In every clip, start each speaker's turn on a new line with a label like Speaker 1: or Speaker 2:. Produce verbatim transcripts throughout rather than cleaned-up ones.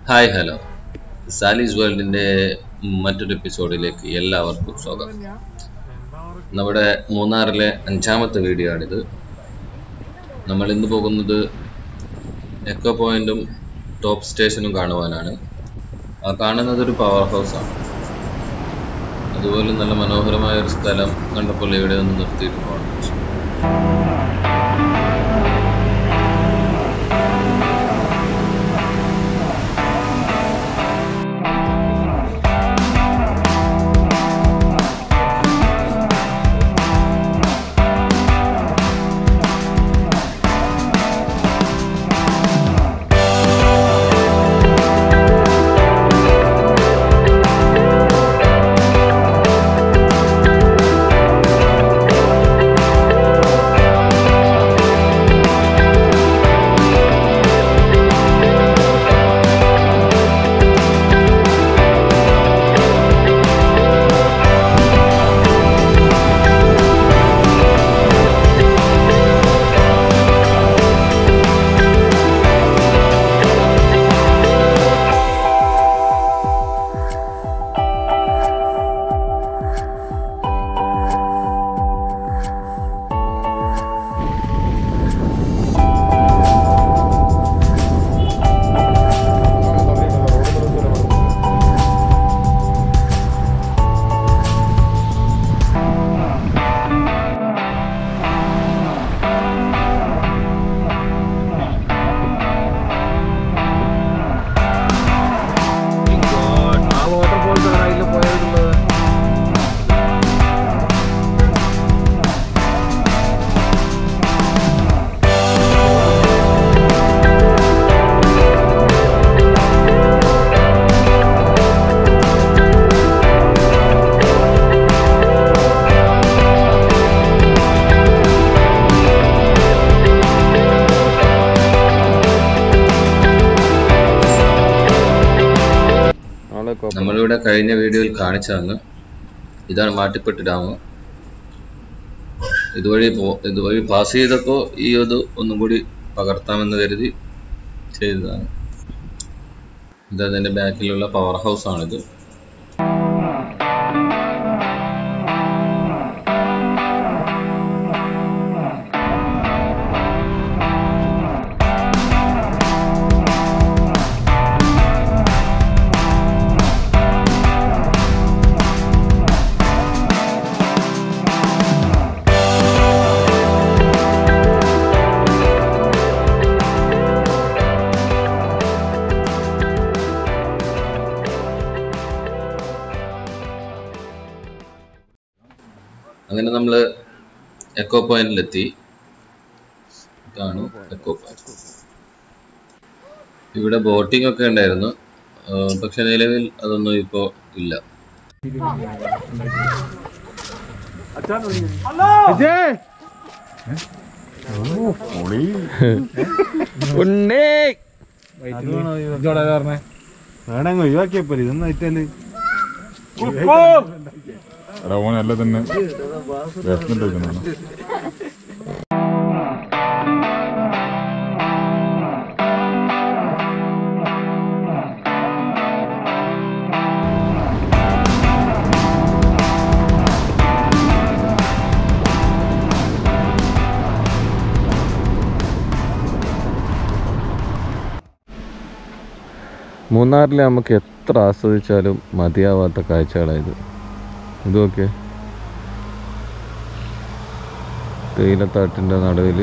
Speaker 1: Hi hello Salis വേൾഡിൻ്റെ മറ്റൊരു എപ്പിസോഡിലേക്ക് എല്ലാവർക്കും സ്വാഗതം. നമ്മുടെ മൂന്നാറിലെ അഞ്ചാമത്തെ വീഡിയോ ആണിത്. നമ്മൾ ഇന്ന് പോകുന്നത് എക്കോ പോയിന്റും ടോപ്പ് സ്റ്റേഷനും കാണുവാനാണ്. ആ കാണുന്നത് ഒരു പവർ ഹൗസാണ്. അതുപോലെ നല്ല മനോഹരമായ ഒരു സ്ഥലം കണ്ടപ്പോൾ ഇവിടെ നിന്ന് നിർത്തിയിട്ട് പോകണം. നമ്മളിവിടെ കഴിഞ്ഞ വീഡിയോയിൽ കാണിച്ചതാണ്. ഇതാണ് മാട്ടിപ്പെട്ട് ഡാം. ഇതുവഴി പോ ഇതുവഴി പാസ് ചെയ്തപ്പോൾ ഈ ഇത് ഒന്നും കൂടി പകർത്താമെന്ന് കരുതി ചെയ്തതാണ്. ഇത് അതിൻ്റെ ബാക്കിലുള്ള പവർ ഹൗസ് ആണിത്. അങ്ങനെ നമ്മൾ എക്കോ പോയിന്റിലെത്തി. ഇതാണ് എക്കോ പോയിന്റ്. ഇവിടെ ബോട്ടിംഗ് ഒക്കെ ഉണ്ടായിരുന്നു, പക്ഷെ നിലവിൽ അതൊന്നും ഇപ്പോ ഇല്ല.
Speaker 2: ഒഴിവാക്കിയപ്പോ ഇതൊന്നും ആയിട്ടല്ലേ ഓനല്ല തന്നെ വിഷമിട്ടിരിക്കുന്നതാണ്.
Speaker 3: മൂന്നാറിൽ നമുക്ക് എത്ര ആസ്വദിച്ചാലും മതിയാവാത്ത കാഴ്ചകളായത്. ഇതൊക്കെ തേയിലത്താട്ടിൻ്റെ നടുവിൽ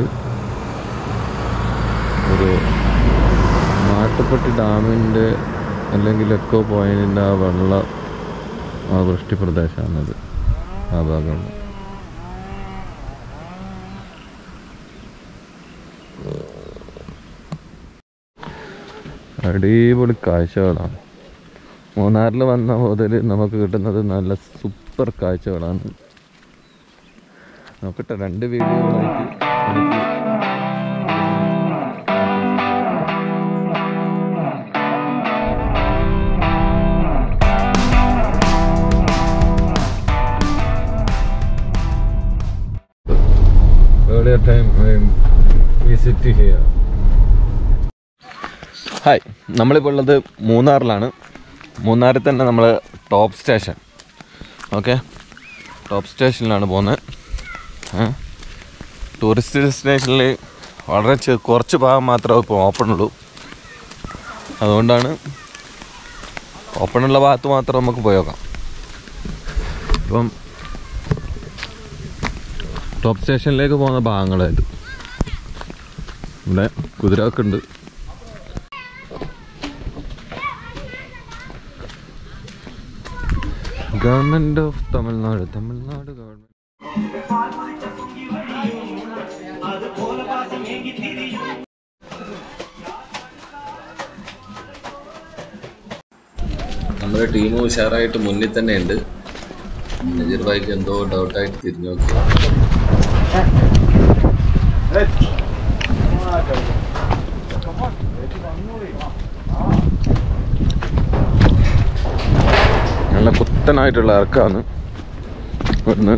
Speaker 3: ഒരു മാട്ടുപ്പെട്ടി ഡാമിൻ്റെ അല്ലെങ്കിൽ എക്കോ പോയിന്റിൻ്റെ ആ വെള്ള ആ വൃഷ്ടി പ്രദേശമാണത്. ആ ഭാഗമാണ്. അടിപൊളി കാഴ്ചകളാണ്. മൂന്നാറിൽ വന്ന മുതൽ നമുക്ക് കിട്ടുന്നത് നല്ല സൂപ്പർ കാഴ്ചകളാണ്. നോക്കട്ടെ, രണ്ട് വീഡിയോകളായിട്ട് എനിക്ക് earlier time I visit here. Hi, നമ്മളിപ്പോൾ ഉള്ളത് മൂന്നാറിലാണ്. മൂന്നാറിൽ തന്നെ നമ്മൾ ടോപ്പ് സ്റ്റേഷൻ. ഓക്കെ, ടോപ്പ് സ്റ്റേഷനിലാണ് പോകുന്നത്. ടൂറിസ്റ്റ് ഡെസ്റ്റിനേഷനിൽ വളരെ ചെ കുറച്ച് ഭാഗം മാത്രമേ ഇപ്പോൾ ഓപ്പണുള്ളൂ. അതുകൊണ്ടാണ് ഓപ്പണുള്ള ഭാഗത്ത് മാത്രം നമുക്ക് പോയി നോക്കാം. ഇപ്പം ടോപ്പ് സ്റ്റേഷനിലേക്ക് പോകുന്ന ഭാഗങ്ങളായത്. ഇവിടെ കുതിരയൊക്കെ ഉണ്ട്. Government of Tamil Nadu Tamil Nadu government.
Speaker 1: നമ്മുടെ ടീം ഉഷാറായിട്ട് മുന്നിൽ തന്നെ ഉണ്ട്. നജീർ ഭായിക്ക് എന്തോ ഡൗട്ടായിട്ട് തിരിഞ്ഞു നോക്കി.
Speaker 3: നല്ല കുത്തനായിട്ടുള്ള ഇറക്കാണ് ഇവിടുന്ന്.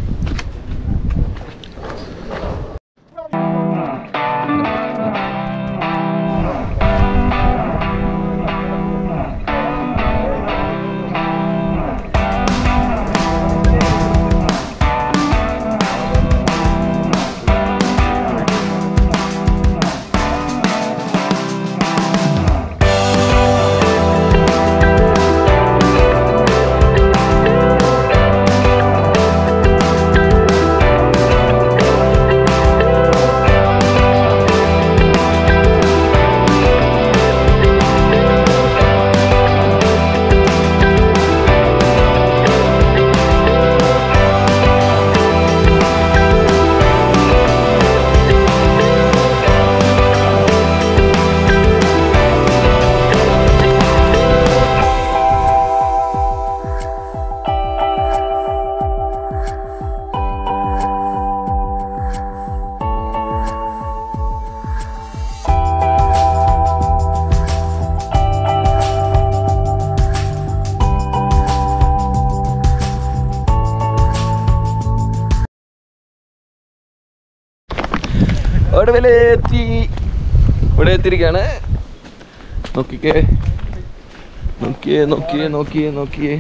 Speaker 3: ഒടുവിൽ എത്തി. ഇവിടെ എത്തിയിരിക്കുകയാണ്. നോക്കിക്കേ നോക്കിയേ നോക്കിയേ നോക്കിയേ നോക്കിയേ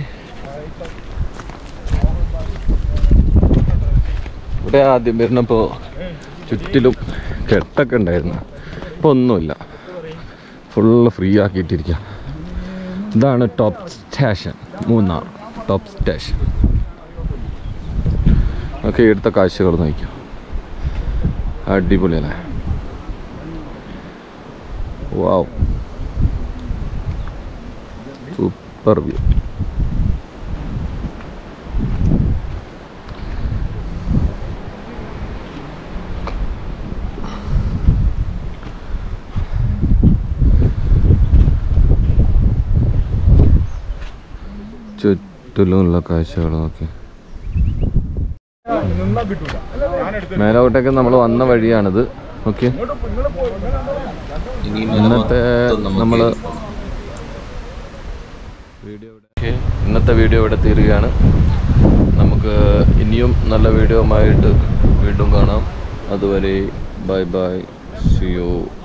Speaker 3: ഇവിടെ ആദ്യം വരുന്നപ്പോൾ ചുറ്റിലും കെട്ടൊക്കെ ഉണ്ടായിരുന്നു. ഇപ്പോൾ ഒന്നുമില്ല, ഫുള്ള് ഫ്രീ ആക്കിയിട്ടിരിക്കുക. ഇതാണ് top station, Munnar top station. Okay, ഇവിടുത്തെ കാഴ്ചകൾ നോക്കാം. അടിപൊളിയല്ലേ? വാവ്, സൂപ്പർ വ്യൂ. ചുറ്റിലുമുള്ള കാഴ്ചകൾ നോക്കി. മേലോട്ടേക്ക് നമ്മൾ വന്ന വഴിയാണിത്. ഓക്കെ, ഇന്നത്തെ നമ്മൾ വീഡിയോ ഇന്നത്തെ വീഡിയോ ഇവിടെ തീരുകയാണ്. നമുക്ക് ഇനിയും നല്ല വീഡിയോ ആയിട്ട് വീണ്ടും കാണാം. അതുവരെ ബൈ ബൈ, സി യു.